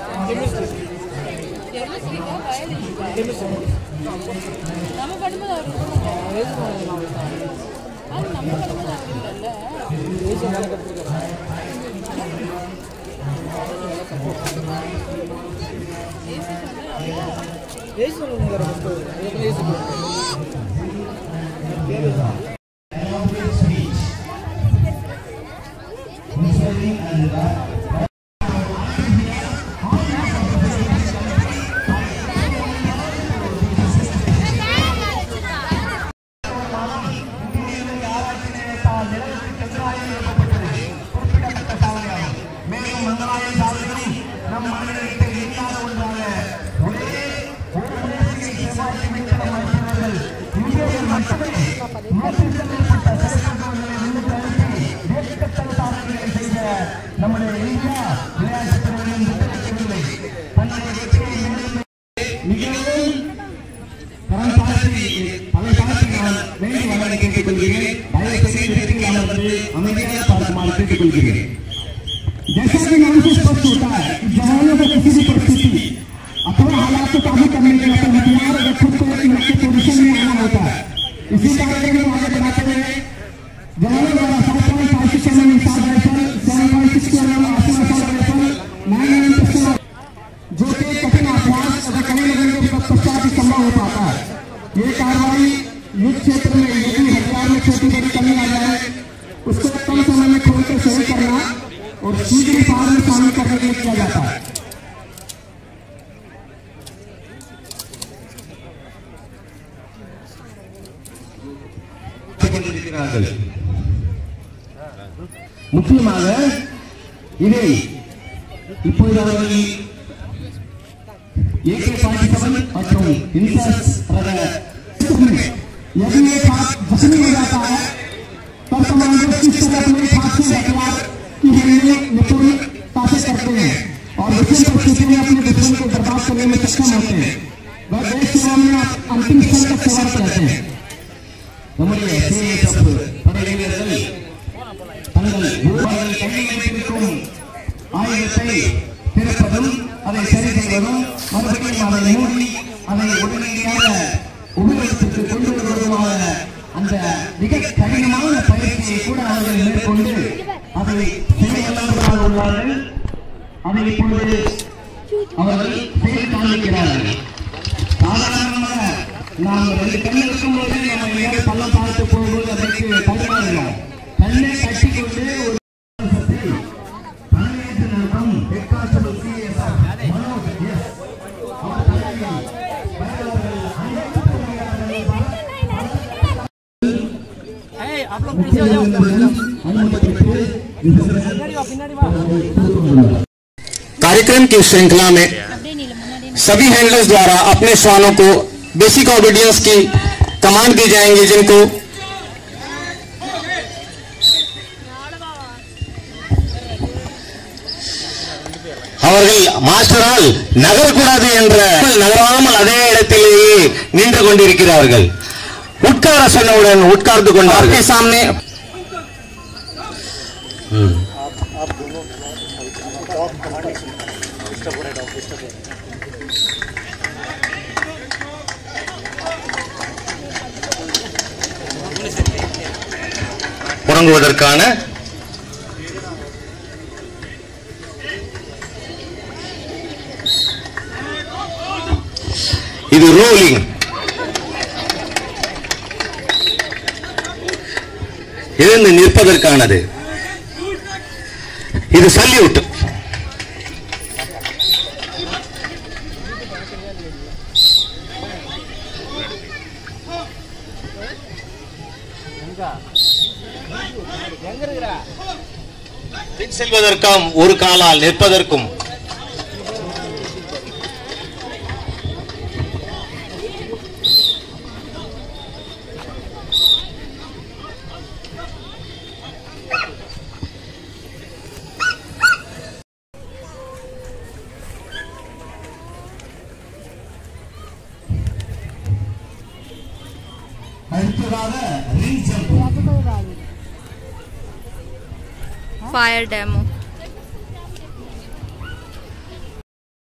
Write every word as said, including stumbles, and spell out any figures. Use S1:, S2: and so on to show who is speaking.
S1: நம்ம படிப்பது அவர் அது நம்ம படிப்பது அவர் இல்லைல்ல जैसा कि नाम से स्पष्ट होता है कि जवानों को किसी भी परिस्थिति अथवा हालात को काबू करने के लिए अपने हथियार और खुद को एक पोजीशन में आना होता है। इसी कार्यक्रम को आगे बढ़ाते हुए जवानों द्वारा सात point five six M M INSAS rifle, seven point six M M आसम assault rifle, nine M M pistol जो कि कठिन अभ्यास अगर करने लगेंगे तो पश्चात ही संभव हो पाता है। ये कार्रवाई युद्ध क्षेत्र में यदि हथियार में छोटी बड़ी कमी आ जाए उसको कम समय में खोलकर सही करना और शीघ्र फार में शामिल करने के लिए किया जाता है। முக்கியமாக இதை இப்பொழுது அவர்கள் ए के फोर्टी सेवन மற்றும் इंसास रग यदि एक हाथ जख्मी हो जाता है तब कमांडो किस तरह अपने हाथ से हथियार की हैंडलिंग निपुणता से करते हैं और विभिन्न परिस्थितियों में अपने दुश्मन को बर्बाद करने में सक्षम होते हैं। वह देश सेवा में अंतिम क्षण तक सेवा करते हैं। நம்முடைய சிஎஸ்எஃப் படையினர்கள் தங்கள் ஊர்வலங்கள் கையில் வைத்திருக்கும் ஆயுதத்தை திறப்பதும் அதை சரி செய்வதும் மறுபடியும் அதை மூடி அதை உடனடியாக உபயோகத்திற்கு கொண்டு வருவதுமான அந்த மிக கடினமான பயிற்சியை கூட அவர்கள் மேற்கொண்டு அதை செய்யவல்லவர்களாக உள்ளார்கள். அதை இப்பொழுது அவர்கள் செய்து காண்பிக்கிறார்கள். சாதாரணமாக நாம் ரெண்டு கண் இருக்கும்போது நம்ம எங்கேயாவது பள்ளம் பார்த்து போகும்போது அதற்கு தடுமாறுகிறோம். கண்ணை கட்டிக்கொண்டு ஒரு
S2: कार्यक्रम की श्रृंखला में सभी हैंडलर्स द्वारा अपने श्वानों को बेसिक ओबीडियंस की कमांड दी जाएंगी, जिनको அவர்கள் மாஸ்டரால் நகரக்கூடாது என்ற நகராமல் அதே இடத்திலேயே நின்று கொண்டிருக்கிறார்கள். உட்கார சொன்னவுடன் உட்கார்ந்து கொண்டார்கள். सामने தொடங்குவதற்கான இது ரோலிங், எழுந்து நிற்பதற்கானது. இது சல்யூட். பின் செல்வதற்கும் ஒரு காலால் நிற்பதற்கும்
S3: फायर डेमो।